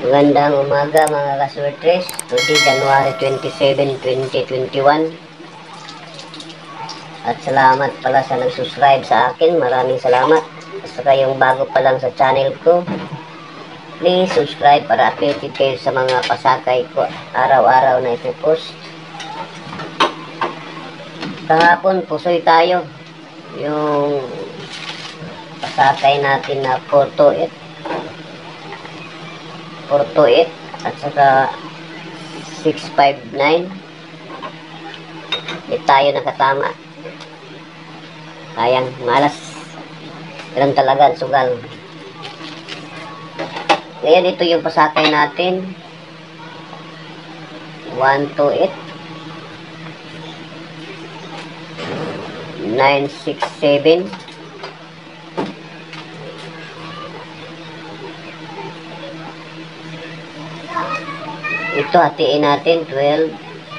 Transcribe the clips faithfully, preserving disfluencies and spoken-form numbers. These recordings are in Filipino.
Magandang umaga mga kaswertres. Today, January twenty-seven, twenty twenty-one. At salamat pala sa nag-subscribe sa akin. Maraming salamat. At saka yung bago pa lang sa channel ko, please subscribe para updated kayo sa mga pasakay ko araw-araw na ipopost. Kahapon, pusoy tayo. Yung pasakay natin na four to eight. four to eight at saka six five nine. Hindi tayo nakatama. Sayang, malas. Ganun talaga, sugal. Ngayon, ito yung pasakay natin. one to eight. nine six seven. Ito, hatiin natin, twelve,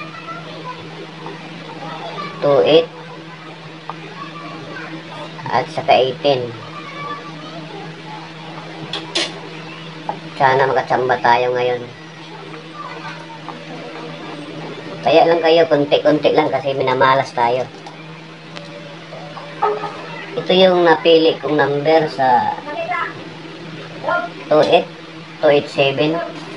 two, eight, at saka eighteen. Sana makatsamba tayo ngayon. Kaya lang kayo, konti-konti lang kasi minamalas tayo. Ito yung napili kong number sa two eight, two eight seven.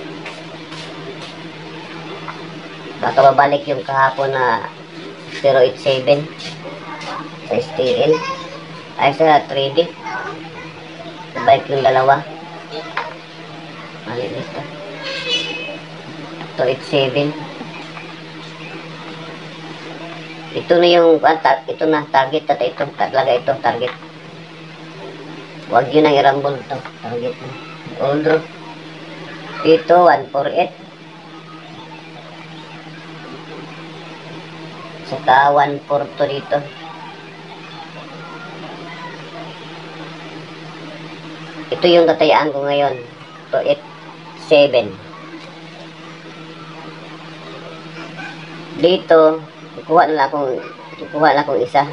Baka babalik yung kahapon na zero eight seven sa S T L ay sa three D. Babalik yung dalawa. Mali dito, two eight seven. Ito na yung ito na target at ito talaga, ito target. Huwag yun ang irambol ito, target na old draw. Ito one four eight. Saka one four two dito. Ito yung tatayaan ko ngayon. two eight seven. Dito, kukuha na lang akong, kukuha na akong isa.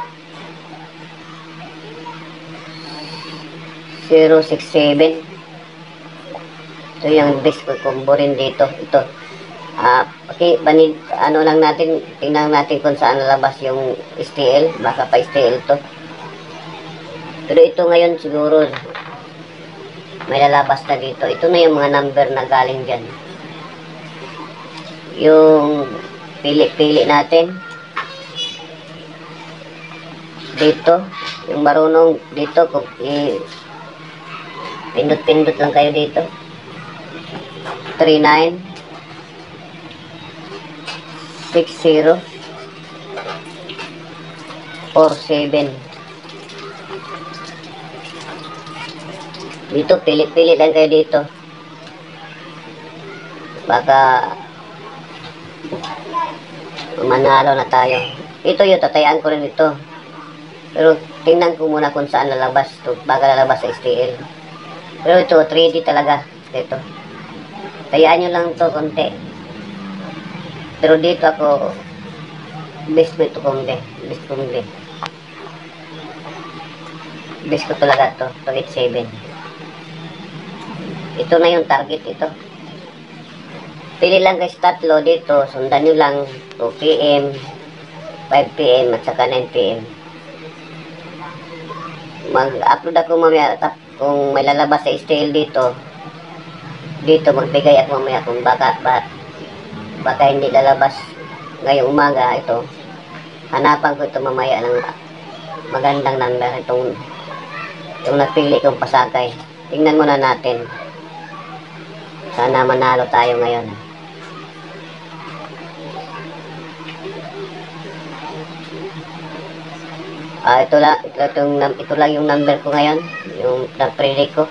zero six seven. Ito yung best ko combo rin dito. Ito. Ah, okay, banid, ano lang natin, tingnan natin kung saan nalabas yung S T L, baka pa S T L to. Pero ito ngayon siguro may lalabas na dito. Ito na yung mga number na galing dyan. Yung pili-pili natin dito, yung marunong dito, kung i pindot-pindot lang kayo dito. Three nine six zero four seven. Dito, pili-pili lang kayo dito. Baka manalo na tayo. Ito yung tatayaan ko rin ito. Pero tingnan ko muna kung saan lalabas ito. Baka lalabas sa S T L. Pero ito, three D talaga. Ito. Tayaan nyo lang ito konti. Pero dito ako best mo ito kumbe. Best kumbe. Best ko talaga ito. two eight seven. Ito na yung target ito. Pili lang guys tatlo dito. Sundan nyo lang two P M, five P M at saka nine P M. Mag-upload ako mamaya kung may lalabas sa S T L dito. Dito magbigay ako mamaya kung baka ba, baka hindi lalabas ngayong umaga. Ito hanapan ko ito mamaya ng magandang number. Itong yung napili kong pasakay, tingnan muna natin. Sana manalo tayo ngayon. Ah, ito lang, ito, itong, ito lang yung number ko ngayon, yung napili ko.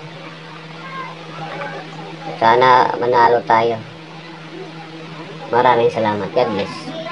Sana manalo tayo. Maraming salamat. God bless.